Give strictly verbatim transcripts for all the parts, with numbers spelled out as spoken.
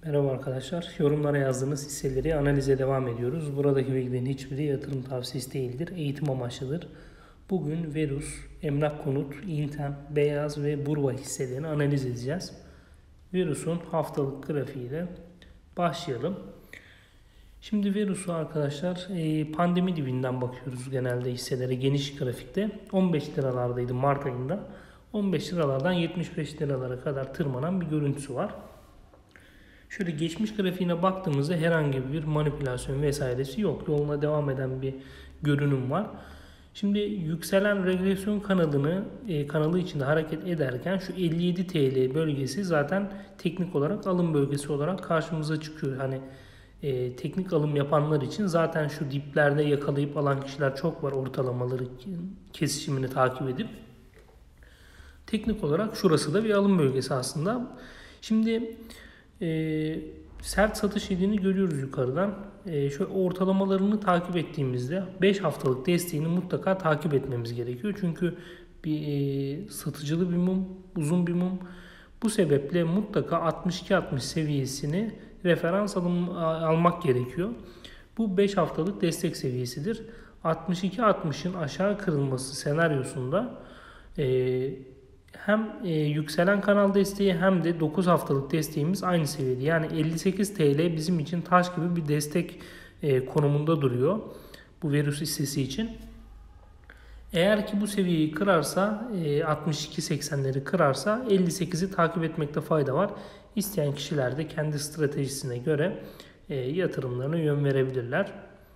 Merhaba arkadaşlar. Yorumlara yazdığınız hisseleri analize devam ediyoruz. Buradaki bilgilerin hiçbiri yatırım tavsiyesi değildir. Eğitim amaçlıdır. Bugün Verus, Emlak Konut, İntem, Beyaz ve Burba hisselerini analiz edeceğiz. Verus'un haftalık grafiğiyle başlayalım. Şimdi Verus'u arkadaşlar pandemi dibinden bakıyoruz genelde hisselere geniş grafikte. on beş liralardaydı Mart ayında. on beş liralardan yetmiş beş liralara kadar tırmanan bir görüntüsü var. Şöyle geçmiş grafiğine baktığımızda herhangi bir manipülasyon vesairesi yok. Yoluna devam eden bir görünüm var. Şimdi yükselen regresyon kanalını e, kanalı içinde hareket ederken şu elli yedi TL bölgesi zaten teknik olarak alım bölgesi olarak karşımıza çıkıyor. Hani e, teknik alım yapanlar için zaten şu diplerde yakalayıp alan kişiler çok var, ortalamaları kesişimini takip edip. Teknik olarak şurası da bir alım bölgesi aslında. Şimdi e, sert satış yediğini görüyoruz yukarıdan. E, şöyle ortalamalarını takip ettiğimizde beş haftalık desteğini mutlaka takip etmemiz gerekiyor. Çünkü bir e, satıcılı bir mum, uzun bir mum. Bu sebeple mutlaka altmış iki altmış seviyesini referans alım, almak gerekiyor. Bu beş haftalık destek seviyesidir. altmış iki altmışın aşağı kırılması senaryosunda e, hem e, yükselen kanal desteği hem de dokuz haftalık desteğimiz aynı seviyede. Yani elli sekiz TL bizim için taş gibi bir destek e, konumunda duruyor bu Verus hissesi için. Eğer ki bu seviyeyi kırarsa e, altmış iki seksenleri kırarsa elli sekizi takip etmekte fayda var. İsteyen kişiler de kendi stratejisine göre e, yatırımlarına yön verebilirler.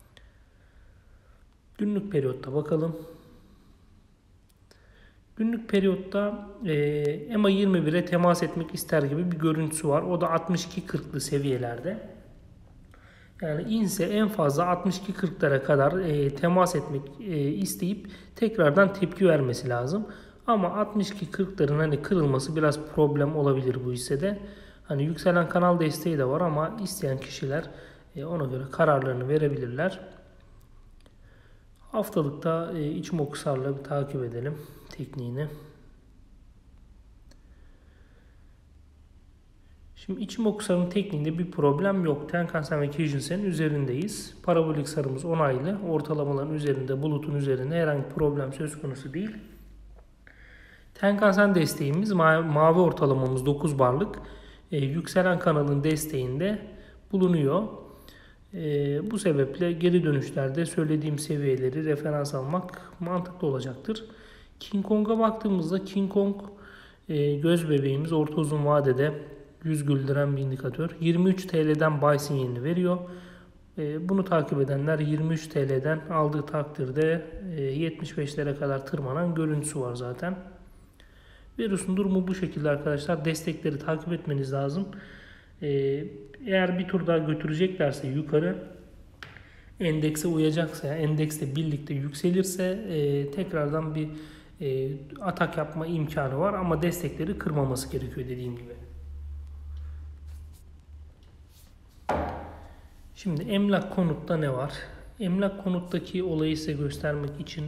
Günlük periyotta bakalım. Günlük periyotta e, E M A yirmi bire temas etmek ister gibi bir görüntüsü var. O da altmış iki kırklı seviyelerde. Yani inse en fazla altmış iki kırklara kadar e, temas etmek e, isteyip tekrardan tepki vermesi lazım. Ama altmış iki kırkların hani kırılması biraz problem olabilir bu hissede. Hani yükselen kanal desteği de var ama isteyen kişiler e, ona göre kararlarını verebilirler. Haftalıkta e, Ichimoku-Sar'la bir takip edelim tekniğini. Şimdi Ichimoku-Sar'ın tekniğinde bir problem yok. Tenkan-sen ve Kijun-sen'in üzerindeyiz. Parabolik sarımız onaylı. Ortalamaların üzerinde, bulutun üzerinde herhangi bir problem söz konusu değil. Tenkan-sen desteğimiz, mavi ortalamamız dokuz barlık. E, yükselen kanalın desteğinde bulunuyor. E, bu sebeple geri dönüşlerde söylediğim seviyeleri referans almak mantıklı olacaktır. King Kong'a baktığımızda King Kong e, göz bebeğimiz orta uzun vadede yüz güldüren bir indikatör. yirmi üç TL'den buy sinyalini veriyor. E, bunu takip edenler yirmi üç TL'den aldığı takdirde e, yetmiş beşlere kadar tırmanan görüntüsü var zaten. Verus'un durumu bu şekilde arkadaşlar. Destekleri takip etmeniz lazım. Ee, eğer bir tur daha götüreceklerse yukarı, endekse uyacaksa, endekste birlikte yükselirse e, tekrardan bir e, atak yapma imkanı var ama destekleri kırmaması gerekiyor dediğim gibi. Şimdi emlak konutta ne var? Emlak konuttaki olayı size göstermek için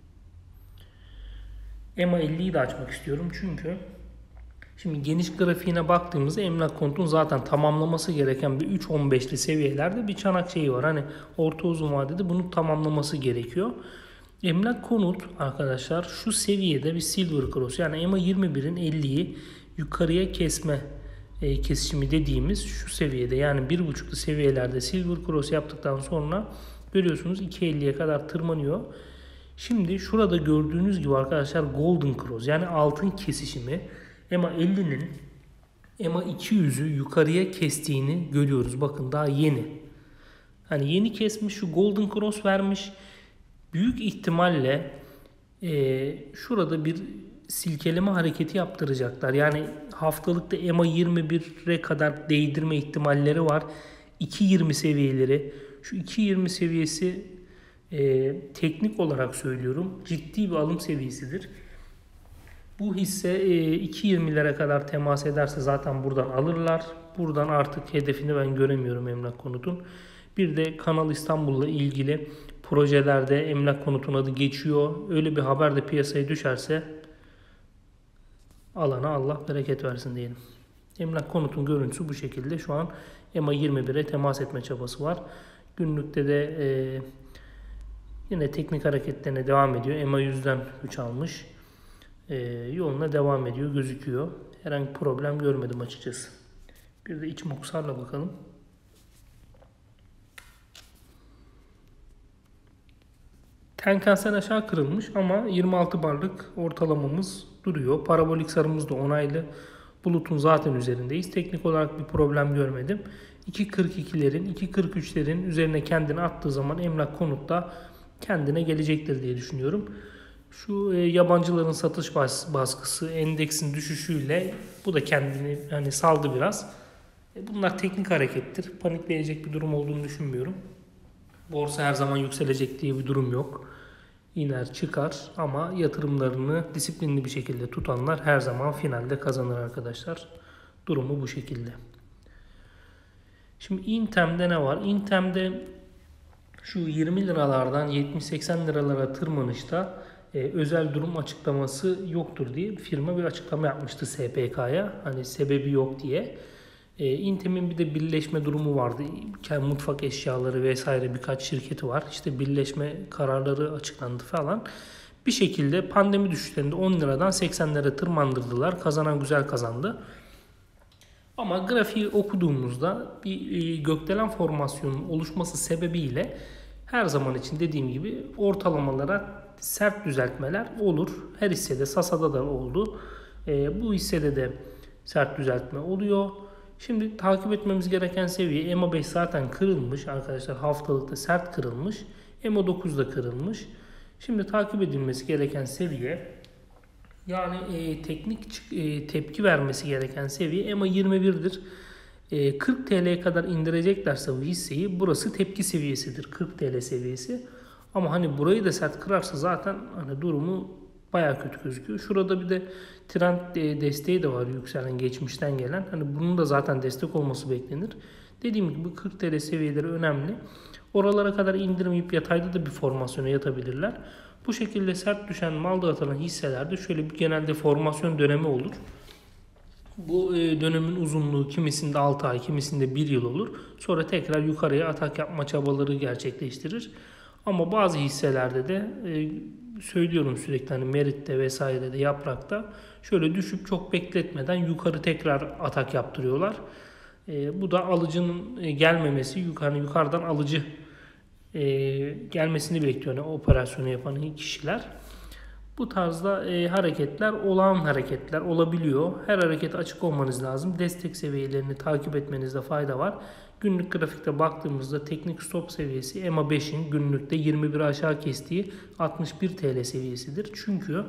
E M A elliyi de açmak istiyorum çünkü şimdi geniş grafiğine baktığımızda emlak konutun zaten tamamlaması gereken bir üç on beşli seviyelerde bir çanak şeyi var. Hani orta uzun vadede bunu tamamlaması gerekiyor. Emlak konut arkadaşlar şu seviyede bir silver cross, yani E M A yirmi birin elliyi yukarıya kesme e, kesişimi dediğimiz şu seviyede, yani bir buçuklu seviyelerde silver cross yaptıktan sonra görüyorsunuz iki elliye kadar tırmanıyor. Şimdi şurada gördüğünüz gibi arkadaşlar golden cross, yani altın kesişimi E M A ellinin E M A iki yüzü yukarıya kestiğini görüyoruz. Bakın daha yeni. Hani yeni kesmiş, şu golden cross vermiş. Büyük ihtimalle e, şurada bir silkeleme hareketi yaptıracaklar. Yani haftalıkta E M A yirmi bire kadar değdirme ihtimalleri var. iki yirmi seviyeleri. Şu iki yirmi seviyesi e, teknik olarak söylüyorum ciddi bir alım seviyesidir. Bu hisse iki yirmilere kadar temas ederse zaten buradan alırlar. Buradan artık hedefini ben göremiyorum emlak konutun. Bir de Kanal İstanbul'la ilgili projelerde emlak konutun adı geçiyor. Öyle bir haber de piyasaya düşerse alana Allah bereket versin diyelim. Emlak Konut'un görüntüsü bu şekilde. Şu an E M A yirmi bire temas etme çabası var. Günlükte de e, yine teknik hareketlerine devam ediyor. E M A yüzden güç almış. E, yoluna devam ediyor gözüküyor. Herhangi bir problem görmedim açıkçası. Bir de iç moksarla bakalım. Tenkan-sen aşağı kırılmış ama yirmi altı barlık ortalamamız duruyor. Parabolik sarımız da onaylı. Bulutun zaten üzerindeyiz. Teknik olarak bir problem görmedim. iki kırk ikilerin, iki kırk üçlerin üzerine kendini attığı zaman Emlak Konut da kendine gelecektir diye düşünüyorum. Şu e, yabancıların satış bas, baskısı, endeksin düşüşüyle bu da kendini hani saldı biraz. E, bunlar teknik harekettir. Panikleyecek bir durum olduğunu düşünmüyorum. Borsa her zaman yükselecek diye bir durum yok. İner çıkar ama yatırımlarını disiplinli bir şekilde tutanlar her zaman finalde kazanır arkadaşlar. Durumu bu şekilde. Şimdi Intem'de ne var? Intem'de şu yirmi liralardan yetmiş seksen liralara tırmanışta e, özel durum açıklaması yoktur diye firma bir açıklama yapmıştı S P K'ya. Hani sebebi yok diye. E, Intem'in bir de birleşme durumu vardı. Kendi mutfak eşyaları vesaire birkaç şirketi var. İşte birleşme kararları açıklandı falan. Bir şekilde pandemi düşüşlerinde on liradan seksen lira tırmandırdılar. Kazanan güzel kazandı. Ama grafiği okuduğumuzda bir gökdelen formasyonunun oluşması sebebiyle her zaman için dediğim gibi ortalamalara sert düzeltmeler olur. Her hissede, Sasa'da da oldu. E, bu hissede de sert düzeltme oluyor. Şimdi takip etmemiz gereken seviye E M A beş zaten kırılmış arkadaşlar. Haftalıkta sert kırılmış. E M A dokuz da kırılmış. Şimdi takip edilmesi gereken seviye, yani e, teknik e, tepki vermesi gereken seviye E M A yirmi bir'dir. E, kırk T L'ye kadar indireceklerse bu hisseyi, burası tepki seviyesidir. kırk T L seviyesi. Ama hani burayı da sert kırarsa zaten hani durumu bayağı kötü gözüküyor. Şurada bir de trend desteği de var yükselen geçmişten gelen. Hani bunun da zaten destek olması beklenir. Dediğim gibi kırk T L seviyeleri önemli. Oralara kadar indirmeyip yatayda da bir formasyona yatabilirler. Bu şekilde sert düşen mal dağıtılan hisselerde şöyle bir genelde formasyon dönemi olur. Bu dönemin uzunluğu kimisinde altı ay, kimisinde bir yıl olur. Sonra tekrar yukarıya atak yapma çabaları gerçekleştirir. Ama bazı hisselerde de söylüyorum sürekli, hani Merit'te vesairede, Yaprak'ta şöyle düşüp çok bekletmeden yukarı tekrar atak yaptırıyorlar. E, bu da alıcının gelmemesi, yukarı yukarıdan alıcı e, gelmesini bekliyor yani operasyonu yapan kişiler. Bu tarzda e, hareketler olağan hareketler olabiliyor. Her harekete açık olmanız lazım. Destek seviyelerini takip etmenizde fayda var. Günlük grafikte baktığımızda teknik stop seviyesi E M A beş'in günlükte yirmi bir aşağı kestiği altmış bir T L seviyesidir. Çünkü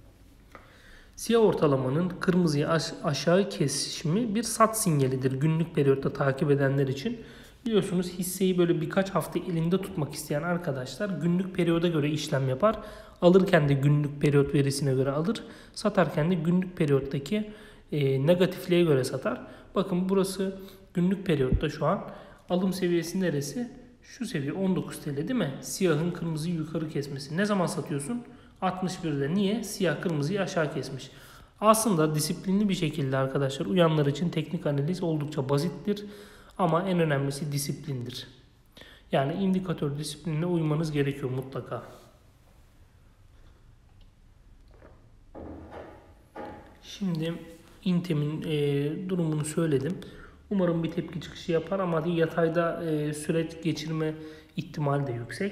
siyah ortalamanın kırmızıya aşağı kesişimi bir sat sinyalidir günlük periyotta takip edenler için. Biliyorsunuz hisseyi böyle birkaç hafta elinde tutmak isteyen arkadaşlar günlük periyoda göre işlem yapar. Alırken de günlük periyot verisine göre alır. Satarken de günlük periyottaki e, negatifliğe göre satar. Bakın burası günlük periyotta şu an alım seviyesi neresi? Şu seviye on dokuz T L değil mi? Siyahın kırmızıyı yukarı kesmesi. Ne zaman satıyorsun? altmış bir'de. Niye? Siyah kırmızıyı aşağı kesmiş. Aslında disiplinli bir şekilde arkadaşlar uyanlar için teknik analiz oldukça basittir. Ama en önemlisi disiplindir. Yani indikatör disiplinine uymanız gerekiyor mutlaka. Şimdi Intem'in e, durumunu söyledim. Umarım bir tepki çıkışı yapar ama yatayda e, süreç geçirme ihtimali de yüksek.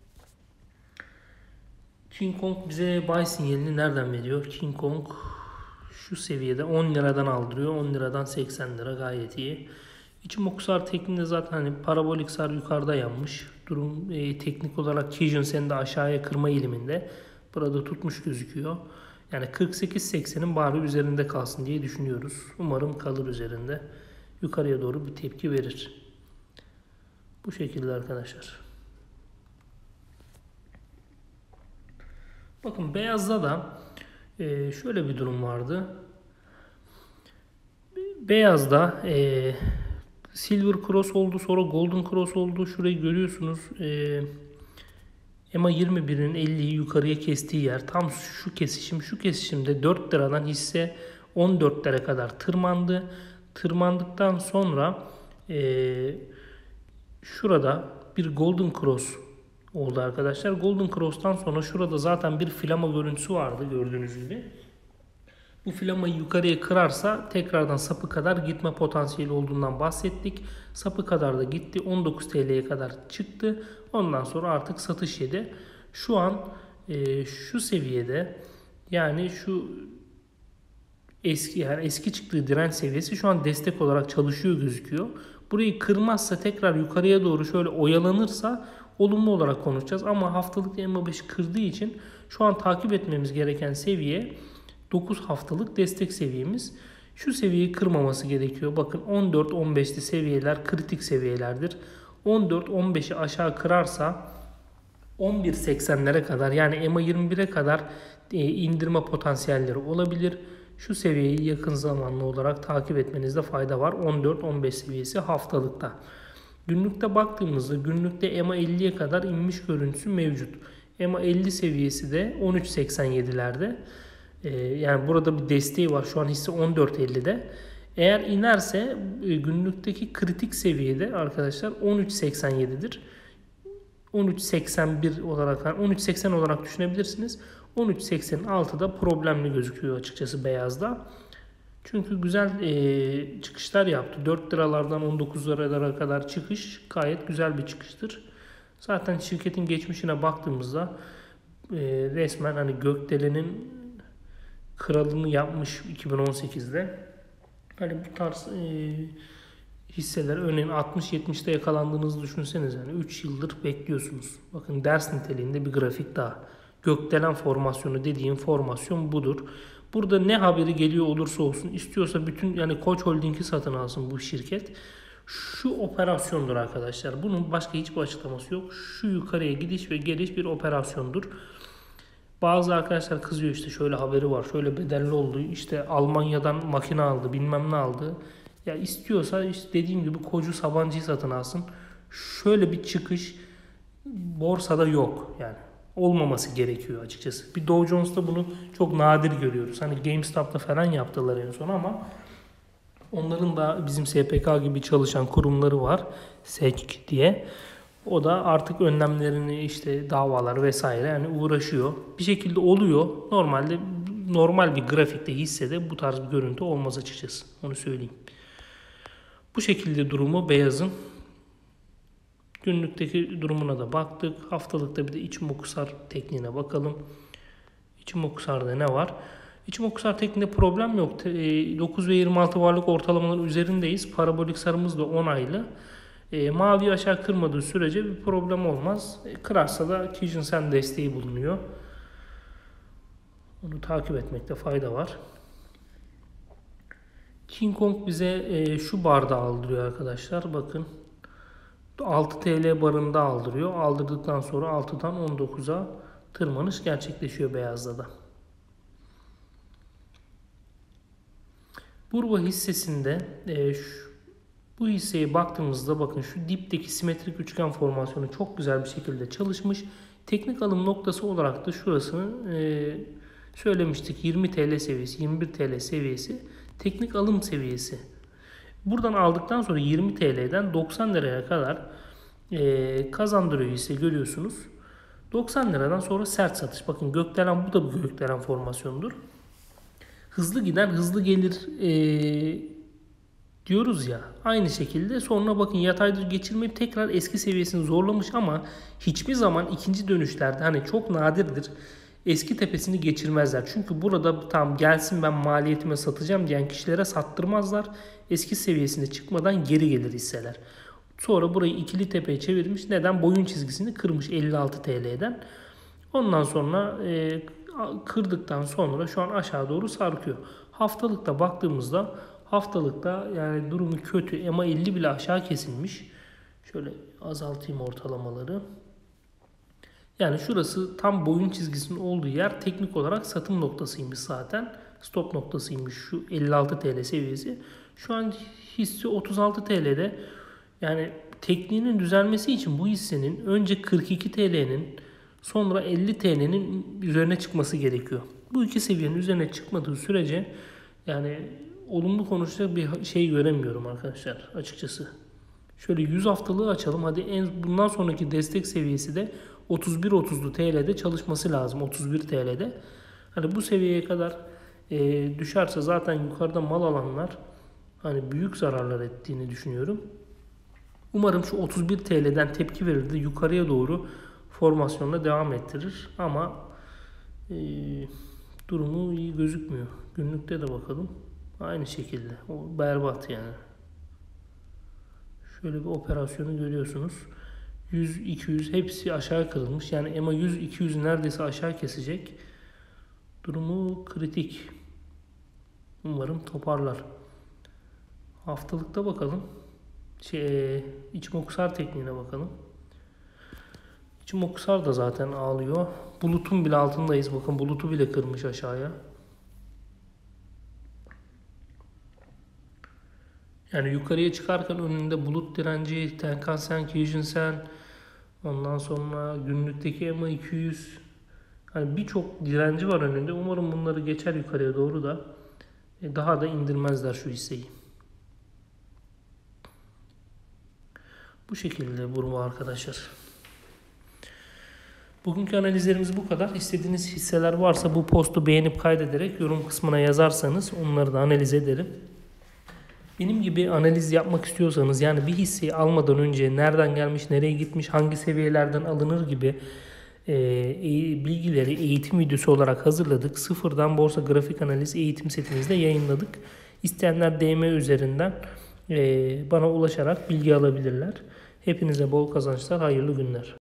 King Kong bize buy sinyalini nereden veriyor? King Kong şu seviyede on liradan aldırıyor. on liradan seksen lira gayet iyi. İçim okusar tekniğinde zaten hani parabolik sar yukarıda yanmış. Durum e, teknik olarak Kijun Sen'de aşağıya kırma eğiliminde. Burada tutmuş gözüküyor. Yani kırk sekiz seksenin bari üzerinde kalsın diye düşünüyoruz. Umarım kalır üzerinde. Yukarıya doğru bir tepki verir. Bu şekilde arkadaşlar. Bakın beyazda da e, şöyle bir durum vardı. Beyazda e, Silver Cross oldu, sonra Golden Cross oldu. Şurayı görüyorsunuz. E, E M A yirmi bir'in elliyi yukarıya kestiği yer. Tam şu kesişim. Şu kesişimde dört liradan hisse on dörtlere kadar tırmandı. Tırmandıktan sonra e, şurada bir Golden Cross oldu arkadaşlar. Golden Cross'tan sonra şurada zaten bir flama görüntüsü vardı gördüğünüz gibi. Bu flamayı yukarıya kırarsa tekrardan sapı kadar gitme potansiyeli olduğundan bahsettik. Sapı kadar da gitti. on dokuz T L'ye kadar çıktı. Ondan sonra artık satış yedi. Şu an e, şu seviyede, yani şu eski yani eski çıktığı direnç seviyesi şu an destek olarak çalışıyor gözüküyor. Burayı kırmazsa, tekrar yukarıya doğru şöyle oyalanırsa olumlu olarak konuşacağız. Ama haftalık E M A beşi kırdığı için şu an takip etmemiz gereken seviye dokuz haftalık destek seviyemiz. Şu seviyeyi kırmaması gerekiyor. Bakın on dört on beşli seviyeler kritik seviyelerdir. on dört on beşi aşağı kırarsa on bir seksenlere kadar, yani E M A yirmi bire kadar indirme potansiyelleri olabilir. Şu seviyeyi yakın zamanlı olarak takip etmenizde fayda var. on dört on beş seviyesi haftalıkta. Günlükte baktığımızda günlükte E M A elliye kadar inmiş görüntüsü mevcut. E M A elli seviyesi de on üç seksen yedilerde. Ee, yani burada bir desteği var. Şu an hisse on dört ellide. Eğer inerse günlükteki kritik seviyede arkadaşlar on üç seksen yedidir. on üç seksen bir olarak, on üç seksen olarak düşünebilirsiniz. on üç seksenin altı da problemli gözüküyor açıkçası beyazda. Çünkü güzel e, çıkışlar yaptı. dört liralardan on dokuz liralara kadar çıkış gayet güzel bir çıkıştır. Zaten şirketin geçmişine baktığımızda e, resmen hani gökdelenin kralını yapmış iki bin on sekizde. Hani bu tarz e, hisseler, örneğin altmış yetmişte yakalandığınızı düşünseniz, yani üç yıldır bekliyorsunuz. Bakın ders niteliğinde bir grafik daha. Gökdelen formasyonu dediğim formasyon budur. Burada ne haberi geliyor olursa olsun, istiyorsa bütün, yani Koç Holding'i satın alsın bu şirket. Şu operasyondur arkadaşlar. Bunun başka hiçbir açıklaması yok. Şu yukarıya gidiş ve geliş bir operasyondur. Bazı arkadaşlar kızıyor, işte şöyle haberi var, şöyle bedelli oldu, işte Almanya'dan makine aldı, bilmem ne aldı. Ya istiyorsa işte dediğim gibi Koç'u, Sabancı'yı satın alsın. Şöyle bir çıkış borsada yok yani. Olmaması gerekiyor açıkçası. Bir Dow Jones'ta bunu çok nadir görüyoruz. Hani GameStop'ta falan yaptılar en son, ama onların da bizim S P K gibi çalışan kurumları var. S E C diye. O da artık önlemlerini, işte davalar vesaire, yani uğraşıyor. Bir şekilde oluyor. Normalde normal bir grafikte, hissede bu tarz bir görüntü olmaz açıkçası. Onu söyleyeyim. Bu şekilde durumu beyazın. Günlükteki durumuna da baktık. Haftalıkta bir de Ichimoku-Sar tekniğine bakalım. Ichimoku-Sar'da ne var? Ichimoku-Sar tekniğinde problem yok. dokuz ve yirmi altı varlık ortalamaların üzerindeyiz. Parabolik sarımız da on aylı. E, mavi aşağı kırmadığı sürece bir problem olmaz. E, kırarsa da Kijun-sen desteği bulunuyor. Onu takip etmekte fayda var. King Kong bize e, şu barda aldırıyor arkadaşlar. Bakın. altı T L barında aldırıyor. Aldırdıktan sonra altıdan on dokuza tırmanış gerçekleşiyor beyazda da. Burba hissesinde e, şu, bu hisseye baktığımızda bakın şu dipteki simetrik üçgen formasyonu çok güzel bir şekilde çalışmış. Teknik alım noktası olarak da şurasını e, söylemiştik. yirmi T L seviyesi, yirmi bir T L seviyesi teknik alım seviyesi. Buradan aldıktan sonra yirmi T L'den doksan liraya kadar e, kazandırıyor hisse, görüyorsunuz. doksan liradan sonra sert satış. Bakın gökdelen, bu da bir gökdelen formasyonudur. Hızlı giden hızlı gelir e, diyoruz ya. Aynı şekilde sonra bakın yatayda geçirmeyip tekrar eski seviyesini zorlamış, ama hiçbir zaman ikinci dönüşlerde, hani çok nadirdir, eski tepesini geçirmezler. Çünkü burada tam gelsin ben maliyetime satacağım diyen kişilere sattırmazlar. Eski seviyesine çıkmadan geri gelir hisseler. Sonra burayı ikili tepeye çevirmiş. Neden? Boyun çizgisini kırmış elli altı T L'den. Ondan sonra e, kırdıktan sonra şu an aşağı doğru sarkıyor. Haftalıkta baktığımızda haftalıkta yani durumu kötü. E M A elli bile aşağı kesilmiş. Şöyle azaltayım ortalamaları. Yani şurası tam boyun çizgisinin olduğu yer, teknik olarak satım noktasıymış zaten. Stop noktasıymış şu elli altı T L seviyesi. Şu an hisse otuz altı T L'de. Yani tekniğinin düzelmesi için bu hissenin önce kırk iki T L'nin sonra elli T L'nin üzerine çıkması gerekiyor. Bu iki seviyenin üzerine çıkmadığı sürece Yani olumlu konuşacak bir şey göremiyorum arkadaşlar açıkçası. Şöyle yüz haftalığı açalım. Hadi en bundan sonraki destek seviyesi de otuz bir otuzlu T L'de çalışması lazım. otuz bir T L'de. Hani bu seviyeye kadar e, düşerse zaten yukarıda mal alanlar hani büyük zararlar ettiğini düşünüyorum. Umarım şu otuz bir T L'den tepki verir de yukarıya doğru formasyonla devam ettirir. Ama e, durumu iyi gözükmüyor. Günlükte de bakalım. Aynı şekilde. O berbat yani. Şöyle bir operasyonu görüyorsunuz. yüz iki yüz hepsi aşağı kırılmış. Yani E M A yüz iki yüz neredeyse aşağı kesecek. Durumu kritik. Umarım toparlar. Haftalıkta bakalım. Şey, İçimokusar tekniğine bakalım. İçimokusar da zaten ağlıyor. Bulutun bile altındayız. Bakın bulutu bile kırmış aşağıya. Yani yukarıya çıkarken önünde bulut direnci, Tenkan-sen, Kijun-sen, ondan sonra günlükteki E M A iki yüz, hani birçok direnci var önünde. Umarım bunları geçer yukarıya doğru da daha da indirmezler şu hisseyi. Bu şekilde Burma arkadaşlar. Bugünkü analizlerimiz bu kadar. İstediğiniz hisseler varsa bu postu beğenip kaydederek yorum kısmına yazarsanız onları da analiz ederim. Benim gibi analiz yapmak istiyorsanız, yani bir hisseyi almadan önce nereden gelmiş, nereye gitmiş, hangi seviyelerden alınır gibi e, bilgileri eğitim videosu olarak hazırladık. Sıfırdan borsa grafik analiz eğitim setimizde yayınladık. İsteyenler D M üzerinden e, bana ulaşarak bilgi alabilirler. Hepinize bol kazançlar, hayırlı günler.